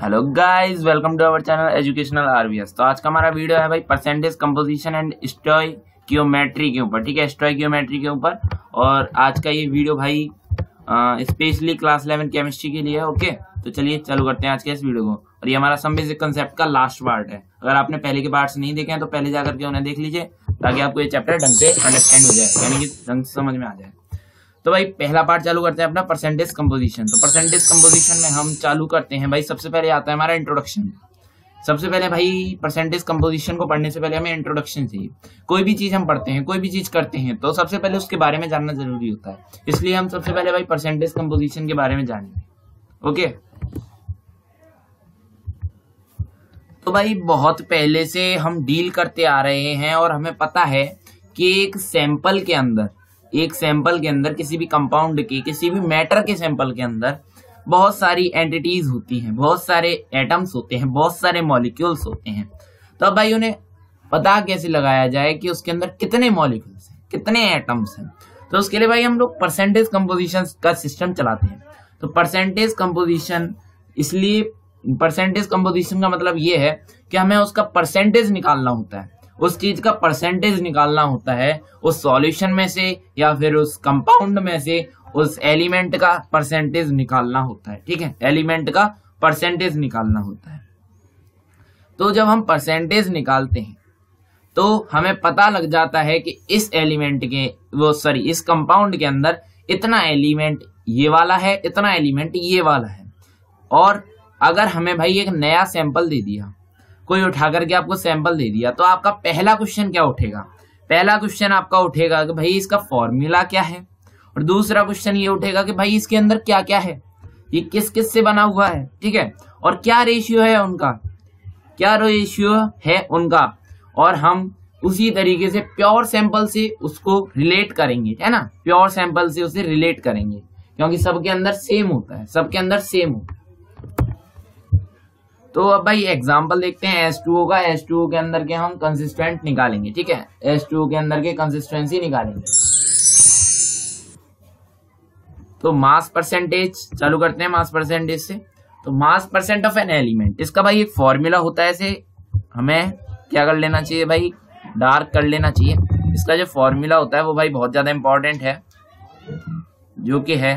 Hello guys, welcome to our channel educational RVS. तो आज का हमारा वीडियो है भाई परसेंटेज कंपोजिशन एंड स्टोइकियोमेट्री के ऊपर। ठीक है, स्टोइकियोमेट्री के ऊपर। और आज का ये वीडियो भाई स्पेशली क्लास 11 केमिस्ट्री के लिए है। ओके, तो चलिए चालू करते हैं आज के इस वीडियो को। और ये हमारा सम बेसिक कंसेप्ट का लास्ट पार्ट है। अगर आपने पहले के पार्ट्स नहीं देखे हैं तो पहले जाकर के उन्हें देख लीजिए, ताकि आपको ये चैप्टर ढंग से अंडरस्टैंड हो जाए, यानी कि ढंग से समझ में आ जाए। तो भाई पहला पार्ट चालू करते हैं अपना परसेंटेज कंपोजिशन। तो परसेंटेज कंपोजिशन में हम चालू करते हैं भाई, सबसे पहले आता है हमारा इंट्रोडक्शन। सबसे पहले भाई परसेंटेज कंपोजिशन को पढ़ने से पहले हमें इंट्रोडक्शन चाहिए। कोई भी चीज हम पढ़ते हैं, कोई भी चीज करते हैं, तो सबसे पहले उसके बारे में जानना जरूरी होता है। इसलिए हम सबसे पहले भाई परसेंटेज कंपोजिशन के बारे में जानेंगे। ओके, तो भाई बहुत पहले से हम डील करते आ रहे हैं और हमें पता है कि एक सैंपल के अंदर किसी भी कंपाउंड के, किसी भी मैटर के सैंपल के अंदर बहुत सारी एंटिटीज होती हैं, बहुत सारे एटम्स होते हैं, बहुत सारे मॉलिक्यूल्स होते हैं। तो अब भाई उन्हें पता कैसे लगाया जाए कि उसके अंदर कितने मॉलिक्यूल्स हैं, कितने एटम्स हैं। तो उसके लिए भाई हम लोग परसेंटेज कंपोजिशन का सिस्टम चलाते हैं। तो परसेंटेज कंपोजिशन, इसलिए परसेंटेज कंपोजिशन का मतलब ये है कि हमें उसका परसेंटेज निकालना होता है, उस चीज का परसेंटेज निकालना होता है, उस सॉल्यूशन में से या फिर उस कंपाउंड में से उस एलिमेंट का परसेंटेज निकालना होता है। ठीक है, एलिमेंट का परसेंटेज निकालना होता है। तो जब हम परसेंटेज निकालते हैं तो हमें पता लग जाता है कि इस एलिमेंट के इस कंपाउंड के अंदर इतना एलिमेंट ये वाला है, इतना एलिमेंट ये वाला है। और अगर हमें भाई एक नया सैंपल दे दिया, कोई उठा करके आपको सैंपल दे दिया, तो आपका पहला क्वेश्चन क्या उठेगा? पहला क्वेश्चन आपका उठेगा कि भाई इसका फॉर्मूला क्या है, और दूसरा क्वेश्चन ये उठेगा कि भाई इसके अंदर क्या क्या है, ये किस किस से बना हुआ है। ठीक है, और क्या रेशियो है उनका, और हम उसी तरीके से प्योर सैंपल से उसको रिलेट करेंगे, है ना, प्योर सैंपल से उसे रिलेट करेंगे, क्योंकि सबके अंदर सेम होता है, सबके अंदर सेम होता है। तो अब भाई एग्जांपल देखते हैं H2O का। H2O के अंदर के हम कंसिस्टेंट निकालेंगे। ठीक है, H2O के अंदर के कंसिस्टेंसी निकालेंगे। तो मास परसेंटेज चालू करते हैं, मास परसेंटेज से। तो mass percent of an element, इसका भाई एक फॉर्मूला होता है। इसे हमें क्या कर लेना चाहिए भाई, डार्क कर लेना चाहिए। इसका जो फॉर्मूला होता है वो भाई बहुत ज्यादा इंपॉर्टेंट है, जो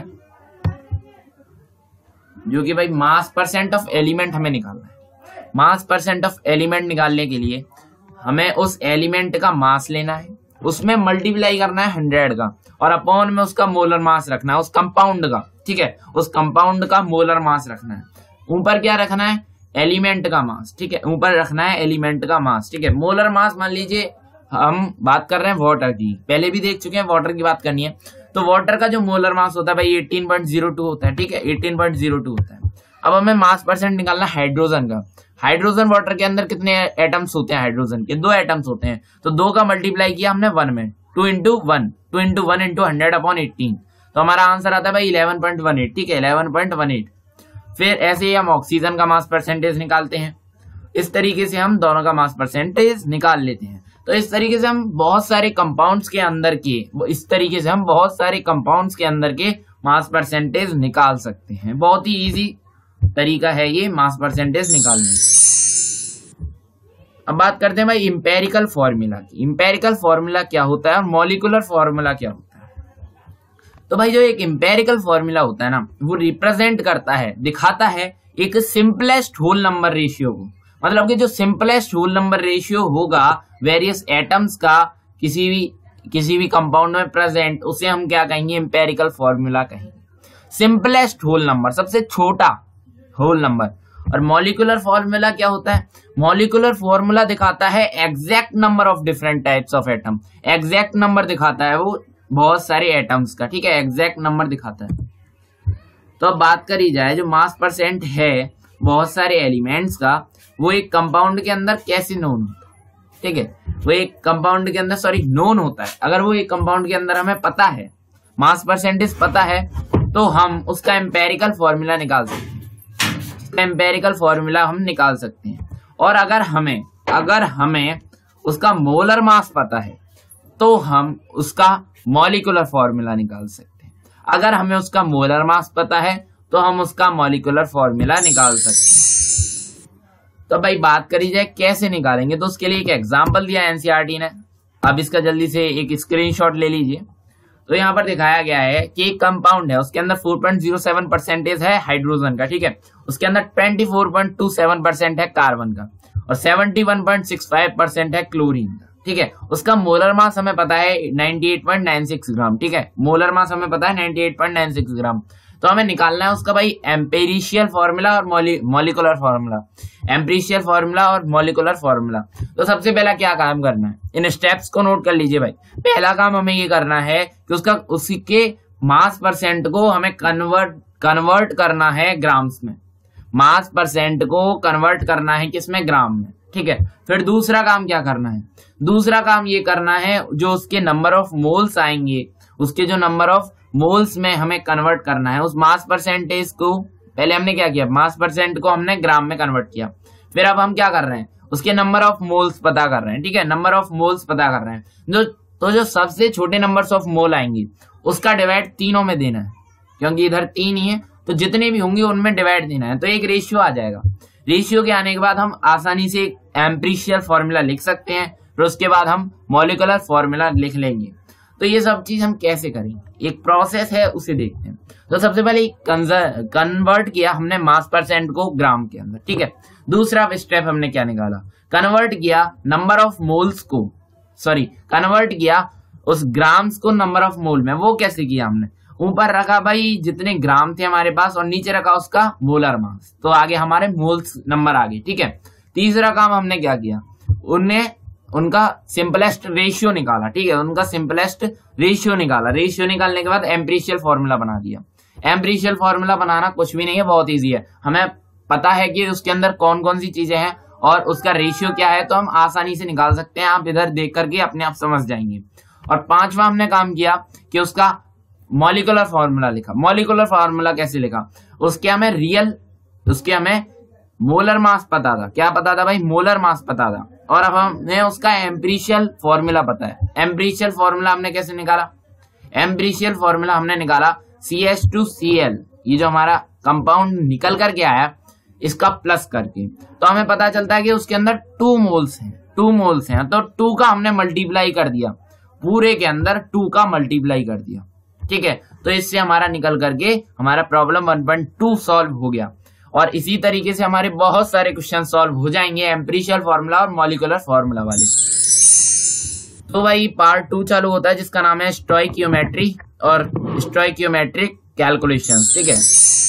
कि भाई मास परसेंट ऑफ एलिमेंट हमें निकालना है। मास परसेंट ऑफ एलिमेंट निकालने के लिए हमें उस एलिमेंट का मास लेना है, उसमें मल्टीप्लाई करना है 100 का, और अपॉन में उसका मोलर मास रखना है, उस कंपाउंड का। ठीक है, उस कंपाउंड का मोलर मास रखना है। ऊपर क्या रखना है? एलिमेंट का मास। ठीक है, ऊपर रखना है एलिमेंट का मास। ठीक है, मोलर मास मान लीजिए हम बात कर रहे हैं वाटर की, पहले भी देख चुके हैं, वाटर की बात करनी है। तो वाटर का जो मोलर मास होता है भाई 18.02 होता है। ठीक है, 18.02 होता है। अब हमें मास परसेंट निकालना हाइड्रोजन का। हाइड्रोजन वाटर के अंदर कितने एटम्स होते हैं? हाइड्रोजन के 2 एटम्स होते हैं। तो 2 का मल्टीप्लाई किया हमने 1 में, 2 into 1 into 100/18। तो हमारा आंसर आता है भाई 11.18। ठीक है, 11.18। फिर ऐसे ही हम ऑक्सीजन का मास परसेंटेज निकालते हैं। इस तरीके से हम दोनों का मास परसेंटेज निकाल लेते हैं। तो इस तरीके से हम बहुत सारे कंपाउंड्स के अंदर के मास परसेंटेज निकाल सकते हैं। बहुत ही इजी तरीका है ये मास परसेंटेज निकालने का। अब बात करते हैं भाई इंपेरिकल फॉर्मूला की। इंपेरिकल फॉर्मूला क्या होता है और मॉलिक्यूलर फॉर्मूला क्या होता है? तो भाई जो एक इंपेरिकल फॉर्मूला होता है ना, वो रिप्रेजेंट करता है, दिखाता है एक सिंपलेस्ट होल नंबर रेशियो को। मतलब कि जो सिंपलेस्ट होल नंबर रेशियो होगा वेरियस एटम्स का किसी भी कंपाउंड में प्रेजेंट, उसे हम क्या कहेंगे? इंपेरिकल फॉर्मूला कहेंगे। सिंपलेस्ट होल नंबर, सबसे छोटा होल नंबर। और मॉलिक्यूलर फॉर्मूला क्या होता है? मॉलिक्यूलर फॉर्मूला दिखाता है exact number of different types of atom. Exact number दिखाता है वो बहुत सारे एटम्स का। ठीक है, एग्जैक्ट नंबर दिखाता है। तो अब बात करी जाए, जो मास परसेंट है बहुत सारे एलिमेंट्स का, वो एक कंपाउंड के अंदर कैसे नोन होता है? ठीक है, वो एक कंपाउंड के अंदर नोन होता है। अगर वो एक कंपाउंड के अंदर हमें पता है, मास परसेंटेज पता है, तो हम उसका एम्पेरिकल फॉर्मूला निकाल सकते हैं। एम्पेरिकल फॉर्मूला हम निकाल सकते हैं। और अगर हमें उसका मोलर मास पता है, तो हम उसका मॉलिक्यूलर फॉर्मूला निकाल सकते हैं। अगर हमें उसका मोलर मास पता है, तो हम उसका मॉलिक्यूलर फॉर्मूला निकाल सकते हैं। तो भाई बात करी जाए कैसे निकालेंगे, तो उसके लिए एक एग्जाम्पल दिया एनसीईआरटी ने। अब इसका जल्दी से एक स्क्रीनशॉट ले लीजिए। तो यहाँ पर दिखाया गया है कि एक कंपाउंड है, उसके अंदर 4.07% है हाइड्रोजन का, ठीक है। उसके अंदर 24.27% है कार्बन का और 71.65% है क्लोरीन का, ठीक है। उसका मोलर मास हमें पता है 98.96 ग्राम, ठीक है। मोलर मास हमें पता है 98.96 ग्राम। तो हमें निकालना है उसका भाई एम्पेरिशियल फॉर्मूला और मॉलिकुलर फॉर्मूला, एम्पेरिशियल फॉर्मूला और मॉलिकुलर फॉर्मूला। तो सबसे पहला क्या काम करना है, इन स्टेप्स को नोट कर लीजिए भाई। पहला काम हमें ये करना है कि उसके मास परसेंट को हमें कन्वर्ट करना है ग्राम्स में। मास परसेंट को कन्वर्ट करना है किसमें, ग्राम में, ठीक है। फिर दूसरा काम क्या करना है, दूसरा काम ये करना है जो उसके नंबर ऑफ मोल्स आएंगे, उसके जो नंबर ऑफ मोल्स में हमें कन्वर्ट करना है उस मास परसेंटेज को। पहले हमने क्या किया, मास परसेंट को हमने ग्राम में कन्वर्ट किया। फिर अब हम क्या कर रहे हैं, उसके नंबर ऑफ मोल्स पता कर रहे हैं, ठीक है। नंबर ऑफ मोल्स पता कर रहे हैं, जो सबसे छोटे नंबर्स ऑफ मोल आएंगे उसका डिवाइड तीनों में देना है, क्योंकि इधर 3 ही है तो जितने भी होंगे उनमें डिवाइड देना है। तो एक रेशियो आ जाएगा। रेशियो के आने के बाद हम आसानी से एम्पेरिशियल फॉर्मूला लिख सकते हैं, फिर उसके बाद हम मॉलिकुलर फॉर्मूला लिख लेंगे। तो ये सब चीज हम कैसे करेंगे, एक प्रोसेस है उसे देखते हैं। तो सबसे पहले कन्वर्ट किया हमने मास परसेंट को ग्राम के अंदर, ठीक है। दूसरा स्टेप हमने क्या निकाला, कन्वर्ट किया नंबर ऑफ मोल्स को, कन्वर्ट किया उस ग्राम्स को नंबर ऑफ मोल में। वो कैसे किया, हमने ऊपर रखा भाई जितने ग्राम थे हमारे पास और नीचे रखा उसका मोलर मास, तो आगे हमारे मोल्स नंबर आ गए, ठीक है। तीसरा काम हमने क्या किया, उनका सिंपलेस्ट रेशियो निकाला, ठीक है। उनका सिंपलेस्ट रेशियो निकाला। रेशियो निकालने के बाद एम्पेरिशियल फॉर्मूला बना दिया। एम्पेरिशियल फॉर्मूला बनाना कुछ भी नहीं है, बहुत इजी है। हमें पता है कि उसके अंदर कौन कौन सी चीजें हैं और उसका रेशियो क्या है, तो हम आसानी से निकाल सकते हैं। आप इधर देख करके अपने आप समझ जाएंगे। और पांचवा हमने काम किया कि उसका मॉलिकुलर फॉर्मूला लिखा। मॉलिकुलर फॉर्मूला कैसे लिखा, उसके हमें मोलर मास पता था। क्या पता था भाई, मोलर मास पता था। और अब हमें उसका एम्पेरिशियल फॉर्मूला पता है। एम्पेरिशियल फॉर्मूला हमने कैसे निकाला, एम्पेरिशियल फॉर्मूला हमने निकाला CH2Cl, ये जो हमारा कंपाउंड निकल करके आया इसका प्लस करके। तो हमें पता चलता है कि उसके अंदर 2 मोल्स हैं, तो 2 का हमने मल्टीप्लाई कर दिया, पूरे के अंदर 2 का मल्टीप्लाई कर दिया, ठीक है। तो इससे हमारा निकल करके हमारा प्रॉब्लम 1.2 सॉल्व हो गया। और इसी तरीके से हमारे बहुत सारे क्वेश्चन सॉल्व हो जाएंगे एम्पेरिशियल फॉर्मूला और मॉलिकुलर फॉर्मूला वाले। तो भाई पार्ट 2 चालू होता है जिसका नाम है स्टोइकियोमेट्री और स्टोइकियोमेट्रिक कैलकुलेशंस, ठीक है।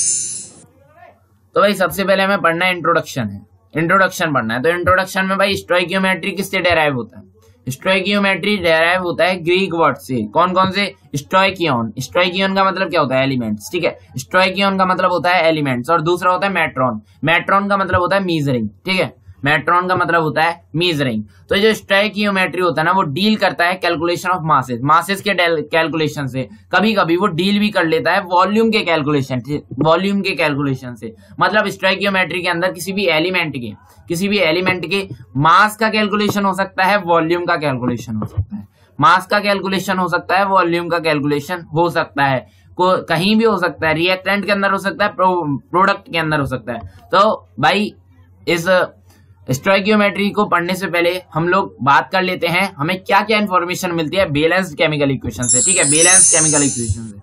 तो भाई सबसे पहले हमें पढ़ना है इंट्रोडक्शन पढ़ना है। तो इंट्रोडक्शन में भाई स्टोइकियोमेट्री किससे डेराइव होता है, स्टोइकियोमेट्री डेराइव होता है ग्रीक वर्ड से। कौन कौन से, स्टोइकियन का मतलब क्या होता है, एलिमेंट्स, ठीक है। स्टोइकियन का मतलब होता है एलिमेंट्स और दूसरा होता है मेट्रॉन का मतलब होता है मीजरिंग, ठीक है। मेट्रॉन का मतलब होता है मीजरिंग। तो जो स्टोइकियोमेट्री होता है ना वो डील करता है कैलकुलेशन ऑफ मासेस के कैलकुलेशन से। कभी कभी वो डील भी कर लेता है वॉल्यूम के कैलकुलेशन से। मतलब स्टोइकियोमेट्री के अंदर किसी भी एलिमेंट के मास का कैलकुलेशन हो सकता है, वॉल्यूम का कैलकुलेशन हो सकता है। मास का कैलकुलेशन हो सकता है, वॉल्यूम का कैलकुलेशन हो सकता है, कहीं भी हो सकता है, रिएक्टेंट के अंदर हो सकता है, प्रोडक्ट के अंदर हो सकता है। तो भाई इस स्टोइकियोमेट्री को पढ़ने से पहले हम लोग बात कर लेते हैं हमें क्या क्या इंफॉर्मेशन मिलती है बैलेंस्ड केमिकल इक्वेशन से, ठीक है। बैलेंस्ड केमिकल इक्वेशन से,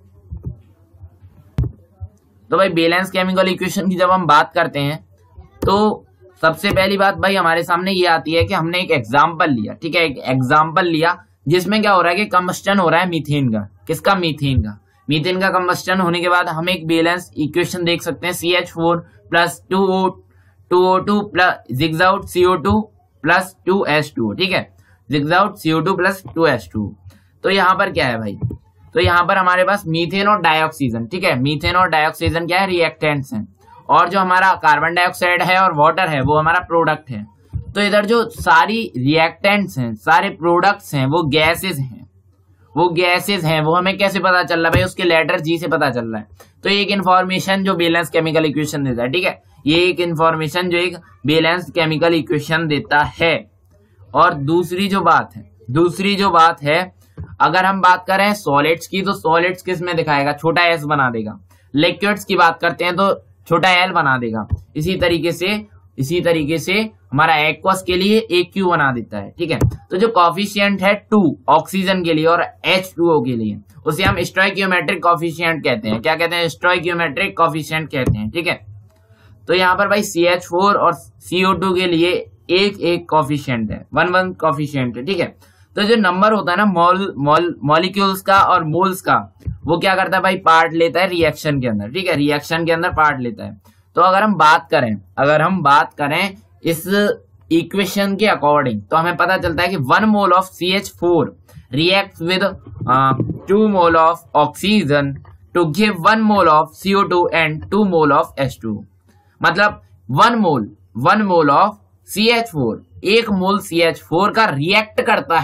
तो भाई बैलेंस्ड केमिकल इक्वेशन की जब हम बात करते हैं तो सबसे पहली बात भाई हमारे सामने ये आती है कि हमने एक एग्जाम्पल लिया, ठीक है। एक एग्जाम्पल लिया जिसमें क्या हो रहा है कि कंबस्टन हो रहा है मीथेन का। किसका, मीथेन का कंबस्टन होने के बाद हम एक बैलेंस इक्वेशन देख सकते हैं CH4 plus 2O2 plus gives out CO2 plus 2H2, ठीक है। Gives out CO2 plus 2H2। तो यहाँ पर क्या है भाई, तो यहाँ पर हमारे पास मीथेन और डाइऑक्सीजन, ठीक है। मीथेन और डाइऑक्सीजन क्या है, रिएक्टेंट्स हैं। और जो हमारा कार्बन डाइऑक्साइड है और वाटर है वो हमारा प्रोडक्ट है। तो इधर जो सारी रिएक्टेंट्स हैं, सारे प्रोडक्ट्स हैं, वो गैसेस हैं। वो हमें कैसे पता चल रहा है भाई, उसके लेटर G से पता चल रहा है। तो एक इन्फॉर्मेशन जो बैलेंस केमिकल इक्वेशन देता है, ठीक है। ये एक इन्फॉर्मेशन जो एक बैलेंस केमिकल इक्वेशन देता है। और दूसरी जो बात है अगर हम बात करें सॉलिड्स की, तो सॉलिड्स किस में दिखाएगा, छोटा s बना देगा। लिक्विड्स की बात करते हैं तो छोटा l बना देगा। इसी तरीके से इसी तरीके से हमारा एक्वस के लिए AQ बना देता है। ठीक है, तो जो कॉफिशिएंट है 2 ऑक्सीजन के लिए और H2O के लिए, उसे हम स्टोइकियोमेट्रिक कॉफिशिएंट कहते हैं। क्या कहते हैं? स्टोइकियोमेट्रिक कॉफिशिएंट कहते हैं। ठीक है, तो यहाँ पर भाई CH4 और CO2 के लिए एक कॉफिशिएंट है, 1 कॉफिशिएंट है। ठीक है, तो जो नंबर होता है ना मॉलिक्यूल्स का और मोल्स का, वो क्या करता है भाई? पार्ट लेता है रिएक्शन के अंदर। ठीक है, रिएक्शन के अंदर पार्ट लेता है। तो अगर हम बात करें इस इक्वेशन के अकॉर्डिंग, तो हमें पता चलता है कि 1 mole of CH4 reacts with 2 mole of oxygen to give 1 mole of CO2 and 2 mole of H2। मतलब 1 mole of CH4, 1 mole CH4 का रिएक्ट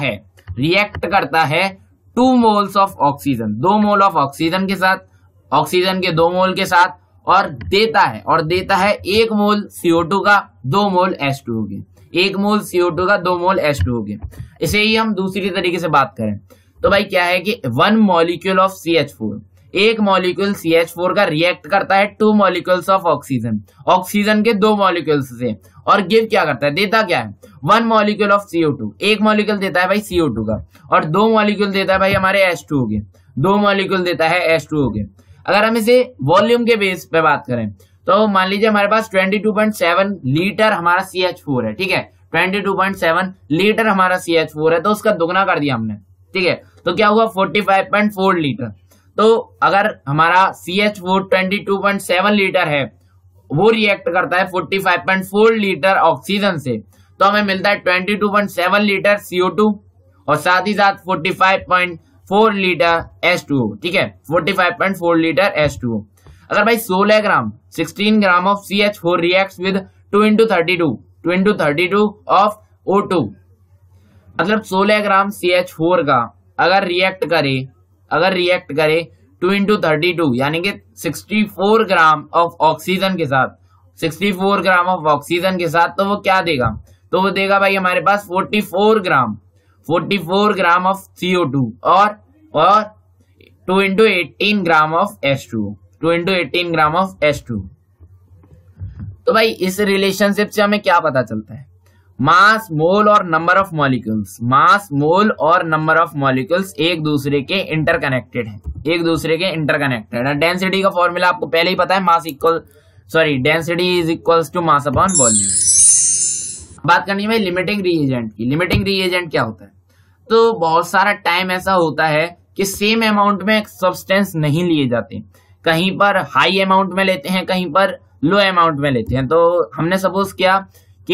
करता है 2 moles of oxygen, 2 mole of oxygen के साथ, ऑक्सीजन के 2 मोल के साथ, और देता है 1 मोल CO2 का 2 मोल H2O के, 1 मोल CO2 का 2 मोल H2O के। इसे ही हम दूसरी तरीके से बात करें तो भाई क्या है कि 1 molecule of CH4, 1 molecule CH4 का रिएक्ट करता है 2 मॉलिक्यूल्स ऑफ ऑक्सीजन के 2 मॉलिक्यूल्स से, और गिव क्या करता है? देता क्या है? 1 मॉलिक्यूल ऑफ CO2, 1 मॉलिक्यूल देता है भाई CO2 का, और 2 मॉलिक्यूल देता है भाई हमारे H2O के, 2 मॉलिक्यूल देता है H2O के। अगर हम इसे वॉल्यूम के बेस पे बात करें तो मान लीजिए हमारे पास 22.7 लीटर हमारा CH4 है। ठीक है, 22.7 लीटर हमारा CH4 है, तो उसका दुगना कर दिया हमने। ठीक है, तो क्या हुआ? 45.4 लीटर। तो अगर हमारा CH4 22.7 लीटर है, वो रिएक्ट करता है 45.4 लीटर ऑक्सीजन से, तो हमें मिलता है 22.7 लीटर CO2 और साथ ही साथ 45.4 लीटर H2O। ठीक है, 45.4 लीटर H2O। अगर भाई 16 gram of CH4 reacts with 2 into 32 of O2, मतलब 16 ग्राम CH4 का अगर रिएक्ट करे 2 into 32 यानी कि 64 ग्राम ऑफ ऑक्सीजन के साथ, 64 ग्राम ऑफ ऑक्सीजन के साथ, तो वो क्या देगा? तो वो देगा भाई हमारे पास 44 ग्राम ऑफ CO2 और 2 into 18 gram of H2O, 2 into 18 gram of H2। तो भाई इस रिलेशनशिप से हमें क्या पता चलता है? मास, मोल और नंबर ऑफ मॉलिक्यूल्स एक दूसरे के इंटरकनेक्टेड है। डेंसिटी का फॉर्मूला आपको पहले ही पता है, density is equals to mass upon volume. बात करनी है भाई लिमिटिंग रीएजेंट की। लिमिटिंग रीएजेंट क्या होता है? तो बहुत सारा टाइम ऐसा होता है कि सेम अमाउंट में सब्सटेंस नहीं लिए जाते, कहीं पर हाई अमाउंट में लेते हैं, कहीं पर लो अमाउंट में लेते हैं। तो हमने सपोज किया कि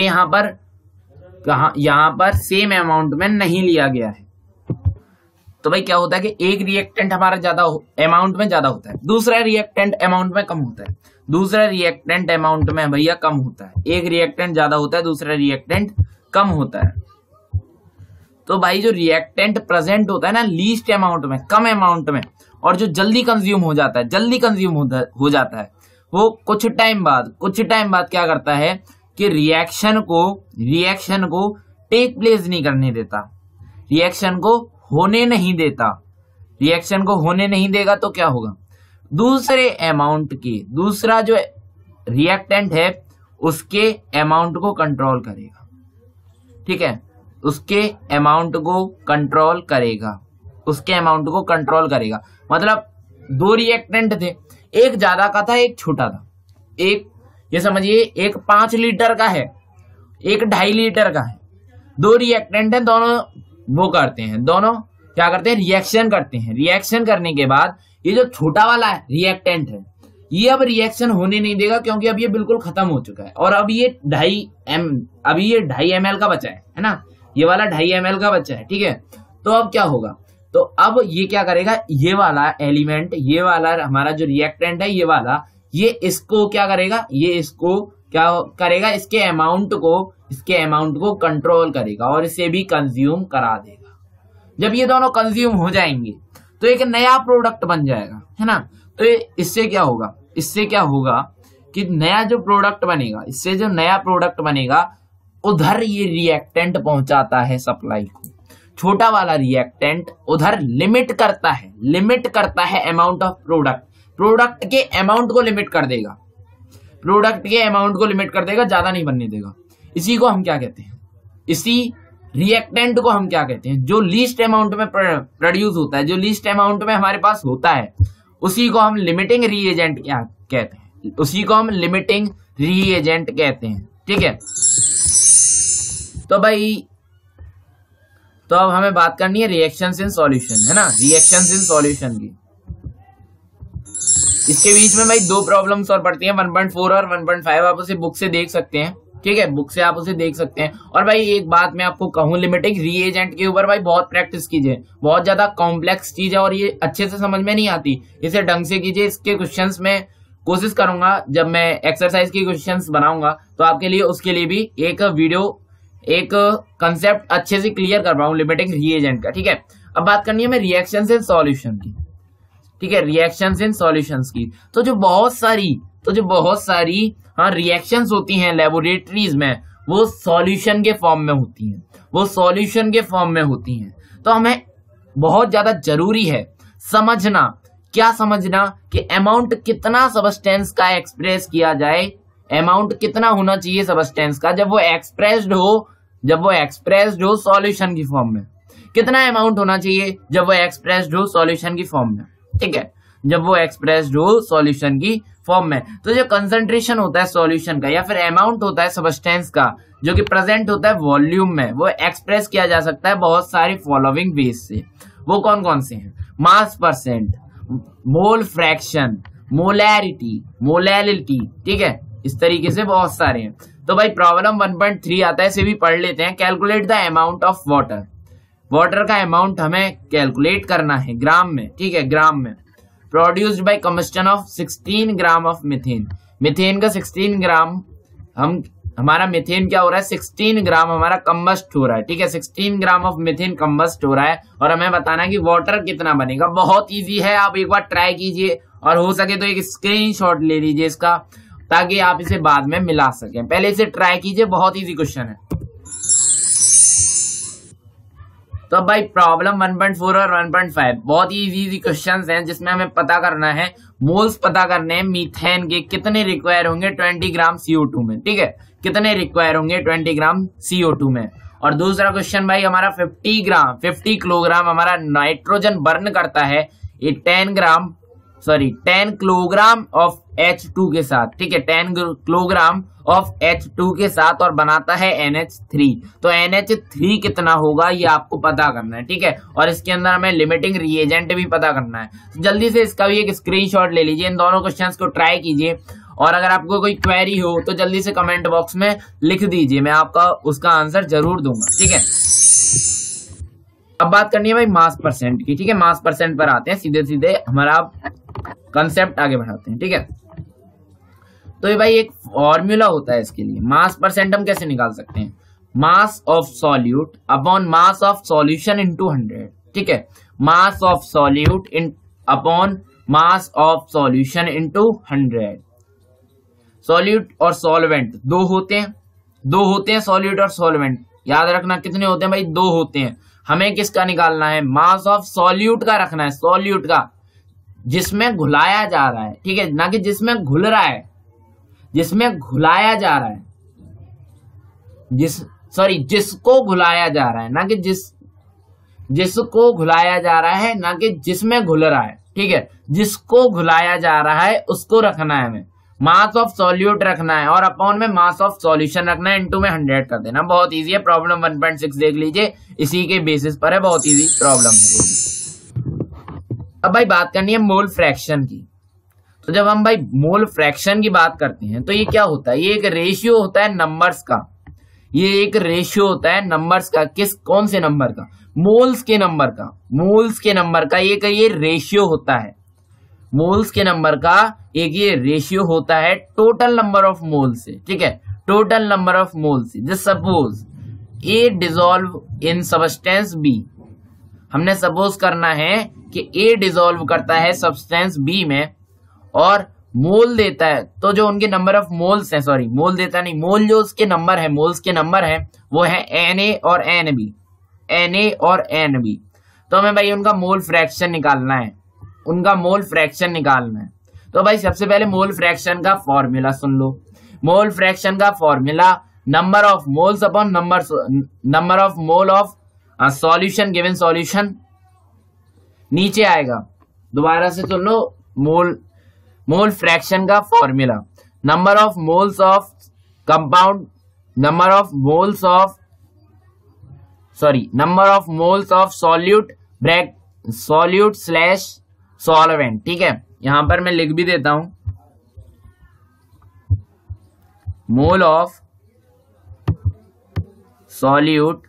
यहाँ पर सेम अमाउंट में नहीं लिया गया है, तो भाई क्या होता है कि एक रिएक्टेंट हमारा ज्यादा अमाउंट में ज्यादा होता है, दूसरा रिएक्टेंट अमाउंट में कम होता है, दूसरा रिएक्टेंट अमाउंट में भैया कम होता है। एक रिएक्टेंट ज्यादा होता है, दूसरा रिएक्टेंट कम होता है। तो भाई जो रिएक्टेंट प्रेजेंट होता है ना लीस्ट अमाउंट में, कम अमाउंट में, और जो जल्दी कंज्यूम हो जाता है, वो कुछ टाइम बाद क्या करता है कि रिएक्शन को टेक प्लेस नहीं करने देता, रिएक्शन को होने नहीं देगा। तो क्या होगा? दूसरा जो रिएक्टेंट है उसके अमाउंट को कंट्रोल करेगा। ठीक है, उसके अमाउंट को कंट्रोल करेगा। मतलब 2 रिएक्टेंट थे, एक ज्यादा का था, एक छोटा था। एक ये समझिए एक 5 लीटर का है, एक 2.5 लीटर का है। 2 रिएक्टेंट है, दोनों वो करते हैं, दोनों क्या करते हैं? रिएक्शन करते हैं। रिएक्शन करने के बाद ये जो छोटा वाला रिएक्टेंट है, ये अब रिएक्शन होने नहीं देगा, क्योंकि अब ये बिल्कुल खत्म हो चुका है, और अब ये 2.5 ml का बचा है ना, ये वाला 2.5 ml का बचा है। ठीक है, तो अब क्या होगा? तो अब ये क्या करेगा? ये वाला एलिमेंट, ये वाला हमारा जो रिएक्टेंट है, ये इसको क्या करेगा? इसके अमाउंट को कंट्रोल करेगा और इसे भी कंज्यूम करा देगा। जब ये दोनों कंज्यूम हो जाएंगे तो एक नया प्रोडक्ट बन जाएगा, है ना। तो इससे क्या होगा कि नया जो प्रोडक्ट बनेगा, उधर ये रिएक्टेंट पहुंचाता है सप्लाई को। छोटा वाला रिएक्टेंट उधर लिमिट करता है अमाउंट ऑफ प्रोडक्ट के अमाउंट को लिमिट कर देगा। प्रोडक्ट के अमाउंट को लिमिट कर देगा, ज्यादा नहीं बनने देगा। इसी को हम क्या कहते हैं, इसी रिएक्टेंट को हम क्या कहते हैं, जो लीस्ट अमाउंट में प्रोड्यूस होता है, जो लीस्ट अमाउंट में हमारे पास होता है, उसी को हम लिमिटिंग रीएजेंट क्या कहते हैं, उसी को हम लिमिटिंग रीएजेंट कहते हैं। ठीक है, तो भाई तो अब हमें बात करनी है रिएक्शंस इन सॉल्यूशन, है ना, रिएक्शंस इन सॉल्यूशन की। इसके बीच में भाई दो प्रॉब्लम्स और पड़ती हैं, 1.4 और 1.5। आप उसे बुक से देख सकते हैं, ठीक है, बुक से आप उसे देख सकते हैं। और भाई एक बात मैं आपको कहूं, लिमिटिंग रीएजेंट के ऊपर भाई बहुत प्रैक्टिस कीजिए, बहुत ज्यादा कॉम्प्लेक्स चीज है और ये अच्छे से समझ में नहीं आती, इसे ढंग से कीजिए। इसके क्वेश्चंस में कोशिश करूंगा जब मैं एक्सरसाइज के क्वेश्चंस बनाऊंगा तो आपके लिए उसके लिए भी एक वीडियो, एक कंसेप्ट अच्छे से क्लियर कर पाऊं लिमिटिंग रीएजेंट का। ठीक है, अब बात करनी है मैं रिएक्शंस इन सॉल्यूशन की। ठीक है, रिएक्शंस इन सॉल्यूशंस की, तो जो बहुत सारी हाँ रिएक्शंस होती हैं लेबोरेटरीज में, वो सॉल्यूशन के फॉर्म में होती हैं, वो सॉल्यूशन के फॉर्म में होती हैं। तो हमें बहुत ज्यादा जरूरी है समझना, क्या समझना कि अमाउंट कितना सबस्टेंस का एक्सप्रेस किया जाए, अमाउंट कितना होना चाहिए सबस्टेंस का जब वो एक्सप्रेस्ड हो सॉल्यूशन की फॉर्म में, कितना अमाउंट होना चाहिए जब वो एक्सप्रेस्ड हो सॉल्यूशन की फॉर्म में। ठीक है, जब वो एक्सप्रेस्ड हो सॉल्यूशन की फॉर्म में, तो जो कंसंट्रेशन होता है सॉल्यूशन का या फिर अमाउंट होता है सबस्टेंस का जो कि प्रेजेंट होता है वॉल्यूम में, वो एक्सप्रेस किया जा सकता है बहुत सारी फॉलोइंग बेस से। वो कौन कौन से हैं, mass percent, mole fraction, molarity, molality. ठीक है, इस तरीके से बहुत सारे हैं। तो भाई प्रॉब्लम 1.3 आता है, इसे भी पढ़ लेते हैं। Calculate the amount of water, water का अमाउंट हमें कैलकुलेट करना है ग्राम में। ठीक है, ग्राम में। Produced by combustion of 16 gram of methane, methane का 16 ग्राम हमारा मीथेन क्या हो रहा है, 16 ग्राम हमारा कंबस्ट हो रहा है। ठीक है, 16 ग्राम ऑफ मीथेन कंबस्ट हो रहा है और हमें बताना है कि वाटर कितना बनेगा। बहुत इजी है, आप एक बार ट्राई कीजिए और हो सके तो एक स्क्रीनशॉट ले लीजिए इसका, ताकि आप इसे बाद में मिला सकें। पहले इसे ट्राई कीजिए, बहुत इजी क्वेश्चन है। तो भाई प्रॉब्लम 1.4 और 1.5 बहुत ही इजी क्वेश्चंस हैं, जिसमें हमें पता करना है, मोल्स पता करने हैं मीथेन के, कितने रिक्वायर होंगे 20 ग्राम CO2 में। ठीक है, कितने रिक्वायर होंगे 20 ग्राम CO2 में। और दूसरा क्वेश्चन भाई हमारा 50 किलोग्राम हमारा नाइट्रोजन बर्न करता है, ये 10 किलोग्राम ऑफ H2 के साथ। ठीक है, 10 किलोग्राम ऑफ H2 के साथ और बनाता है NH3। तो NH3 कितना होगा ये आपको पता करना है। ठीक है, और इसके अंदर हमें लिमिटिंग रिएजेंट भी पता करना है। तो जल्दी से इसका भी एक स्क्रीनशॉट ले लीजिए, इन दोनों क्वेश्चंस को ट्राई कीजिए और अगर आपको कोई क्वेरी हो तो जल्दी से कमेंट बॉक्स में लिख दीजिए, मैं आपका उसका आंसर जरूर दूंगा। ठीक है, अब बात करनी है भाई मास परसेंट की। ठीक है, मास परसेंट पर आते हैं, सीधे सीधे हमारा कंसेप्ट आगे बढ़ाते हैं। ठीक है, तो ये भाई एक फॉर्मूला होता है इसके लिए, मास परसेंट हम कैसे निकाल सकते हैं, mass of solute upon mass of solution into 100। ठीक है, mass of solute upon mass of solution into 100। Solute और सॉल्वेंट दो होते हैं सॉल्यूट और सॉल्वेंट, याद रखना कितने होते हैं भाई, 2 होते हैं। हमें किसका निकालना है, मास ऑफ सॉल्यूट का रखना है, सॉल्यूट का जिसमें घुलाया जा रहा है। ठीक है, ना कि जिसमें घुल रहा है, जिसमें घुलाया जा रहा है, जिसको घुलाया जा रहा है, ना कि जिसको घुलाया जा रहा है, ना कि जिसमें घुल रहा है। ठीक है, जिसको घुलाया जा रहा है उसको रखना है, हमें मास ऑफ सॉल्यूट रखना है और अपॉन में मास ऑफ सॉल्यूशन रखना है, इनटू में 100 कर देना। बहुत इजी है, प्रॉब्लम 1.6 देख लीजिए, इसी के बेसिस पर है, बहुत इजी प्रॉब्लम है। अब भाई बात करनी है मोल फ्रैक्शन की। तो जब हम भाई मोल फ्रैक्शन की बात करते हैं तो ये क्या होता है, ये एक रेशियो होता है नंबर्स का, ये एक रेशियो होता है नंबर्स का। कौन से नंबर का, मोल्स के नंबर का, मोल्स के नंबर का एक ये रेशियो होता है, मोल्स के नंबर का एक ये रेशियो होता है टोटल नंबर ऑफ मोल से। ठीक है, टोटल नंबर ऑफ मोल से। Just suppose A dissolve in substance B, हमने सपोज करना है कि ए डिसॉल्व करता है सब्सटेंस बी में और मोल देता है, तो जो उनके नंबर ऑफ मोल्स हैं, सॉरी मोल देता नहीं, मोल जो उसके नंबर है, मोल्स के नंबर है वो है Na और Nb, Na और Nb। तो हमें भाई उनका मोल फ्रैक्शन निकालना है, उनका मोल फ्रैक्शन निकालना है। तो भाई सबसे पहले मोल फ्रैक्शन का फॉर्मूला सुन लो। मोल फ्रैक्शन का formula number of moles upon number of mole of solution given solution नीचे आएगा। दोबारा से सुन लो, मोल फ्रैक्शन का formula number of moles of compound number of moles of solute slash solvent. ठीक है, यहां पर मैं लिख भी देता हूं, मोल ऑफ सॉल्यूट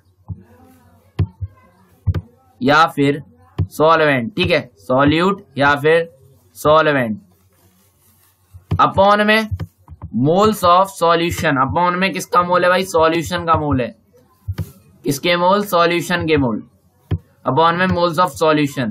या फिर सॉल्वेंट। ठीक है, सॉल्यूट या फिर सॉल्वेंट अपॉन में मोल्स ऑफ सॉल्यूशन। अपॉन में किसका मोल है भाई? सॉल्यूशन का मोल है। किसके मोल? सॉल्यूशन के मोल। अपॉन में मोल्स ऑफ सॉल्यूशन।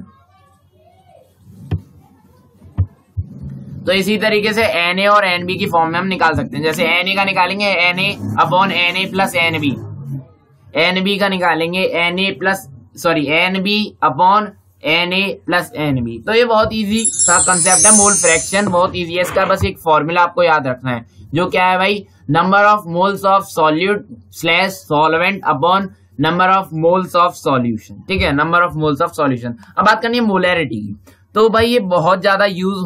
तो इसी तरीके से Na और Nb की फॉर्म में हम निकाल सकते हैं। जैसे Na का निकालेंगे Na upon Na plus Nb, Nb का निकालेंगे Nb upon Na plus Nb। तो ये बहुत इजी सा कंसेप्ट है, मोल फ्रैक्शन बहुत इजी है। इसका बस एक फॉर्मूला आपको याद रखना है, जो क्या है भाई? Number of moles of solute slash solvent upon number of moles of solution. ठीक है, number of moles of solution. अब बात करनी है मोलैरिटी की। तो भाई ये बहुत ज्यादा यूज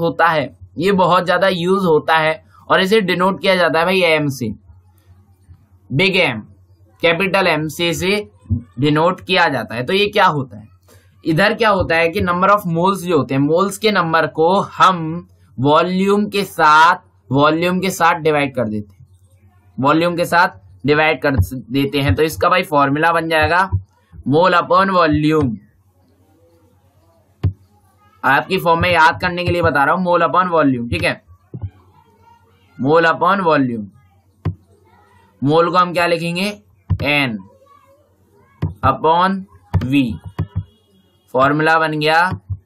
होता है, और इसे डिनोट किया जाता है भाई एम से, बिग एम, कैपिटल एम से डिनोट किया जाता है। तो ये क्या होता है? इधर क्या होता है कि नंबर ऑफ मोल्स जो होते हैं, मोल्स के नंबर को हम वॉल्यूम के साथ डिवाइड कर देते हैं। तो इसका भाई फॉर्मूला बन जाएगा मोल अपॉन वॉल्यूम। आपकी फॉर्म में याद करने के लिए बता रहा हूं, मोल अपॉन वॉल्यूम। ठीक है, मोल अपॉन वॉल्यूम। मोल को हम क्या लिखेंगे? N upon V। फॉर्मूला बन गया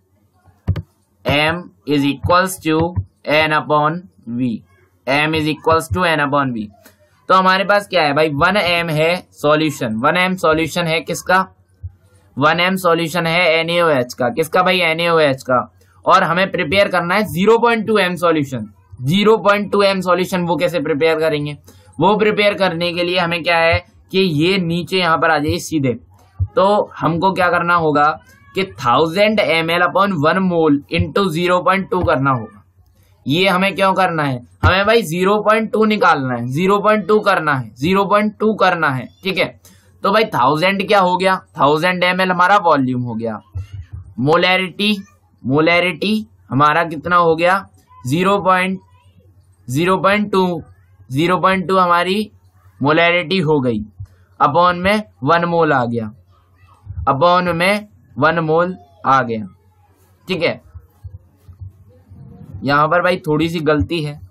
M is equals to N upon V। M is equals to N upon V। तो हमारे पास क्या है भाई? 1M है सॉल्यूशन। 1M सॉल्यूशन है किसका? 1M सॉल्यूशन है NaOH का। किसका भाई? NaOH का। और हमें प्रिपेयर करना है 0.2M सॉल्यूशन। 0.2M सॉल्यूशन वो कैसे प्रिपेयर करेंगे? वो प्रिपेयर करने के लिए हमें क्या है कि ये नीचे यहां पर आ जाइए सीधे। तो हमको क्या करना होगा कि 1000 ml अपॉन 1 मोल इंटू 0.2 करना होगा। ये हमें क्यों करना है? हमें भाई 0.2 निकालना है, 0.2 करना है। ठीक है, तो भाई 1000 क्या हो गया? 1000 ml हमारा वॉल्यूम हो गया। मोलैरिटी हमारा कितना हो गया? 0.2 हमारी मोलैरिटी हो गई। अपॉन में 1 मोल आ गया। ठीक है, यहां पर भाई थोड़ी सी गलती है।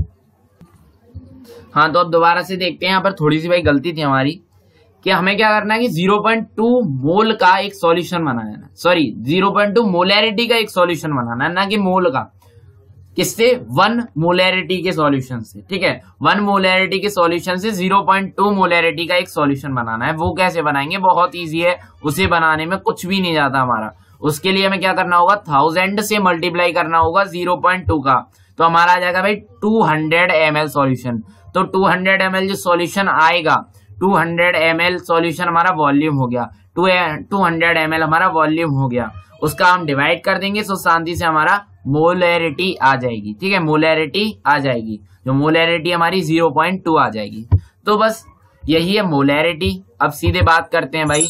हाँ, तो अब दोबारा से देखते हैं। यहां पर थोड़ी सी भाई गलती थी हमारी कि हमें क्या करना है कि 0.2 मोल का एक सॉल्यूशन बनाना है। 0.2 मोलैरिटी का एक सॉल्यूशन बनाना है, ना कि मोल का। किससे? 1 मोलैरिटी के सॉल्यूशन से। ठीक है, 1 मोलैरिटी के सॉल्यूशन से 0.2 मोलैरिटी का एक सॉल्यूशन बनाना है। वो कैसे बनाएंगे? बहुत इजी है, उसे बनाने में कुछ भी नहीं जाता हमारा। उसके लिए हमें क्या करना होगा? 1000 से मल्टीप्लाई करना होगा 0.2 का। तो हमारा आ जाएगा भाई 200 ml सॉल्यूशन। तो 200 ml जो सॉल्यूशन आएगा, 200 ml सॉल्यूशन हमारा वॉल्यूम हो गया। 200 ml हमारा वॉल्यूम हो गया। उसका हम डिवाइड कर देंगे, तो शांति से हमारा मोलैरिटी आ जाएगी। ठीक है, मोलैरिटी आ जाएगी, जो मोलैरिटी हमारी 0.2 आ जाएगी। तो बस यही है मोलैरिटी। अब सीधे बात करते हैं भाई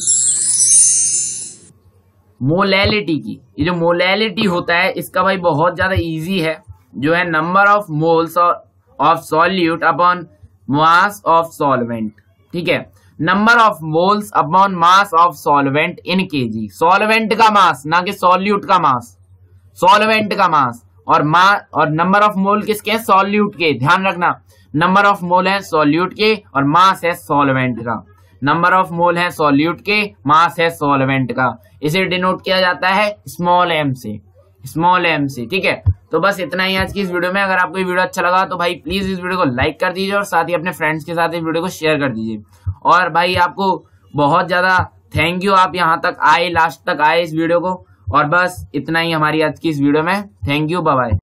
मोलैलिटी की। ये जो मोलैलिटी होता है इसका भाई बहुत ज्यादा इजी है, जो है number of moles of solute upon mass of solvent. ठीक है, number of moles upon mass of solvent in KG. Solvent का मास, ना कि सॉल्यूट का मास। सॉल्वेंट का मास और नंबर ऑफ मोल किसके हैं? सॉल्यूट के। ध्यान रखना, नंबर ऑफ मोल है सॉल्यूट के और मास है सॉल्वेंट का। नंबर ऑफ मोल है सॉल्यूट के, मास है सॉल्वेंट का। इसे डिनोट किया जाता है स्मॉल m से। ठीक है, तो बस इतना ही आज की इस वीडियो में। अगर आपको ये वीडियो अच्छा लगा तो भाई प्लीज इस वीडियो को लाइक कर दीजिए और साथ ही अपने फ्रेंड्स के साथ इस वीडियो को शेयर कर दीजिए। और भाई आपको बहुत ज्यादा थैंक यू, आप यहाँ तक आए, लास्ट तक आए इस वीडियो को। और बस इतना ही हमारी आज की इस वीडियो में। Thank you, bye bye.